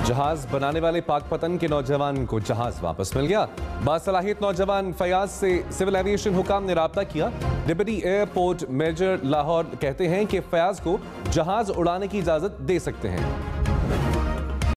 जहाज बनाने वाले पाकपतन के नौजवान को जहाज वापस मिल गया। बासलाहियत नौजवान फयाज से सिविल एविएशन हुकाम ने राब्ता किया। डिप्टी एयरपोर्ट मेजर लाहौर कहते हैं कि फयाज को जहाज उड़ाने की इजाजत दे सकते हैं।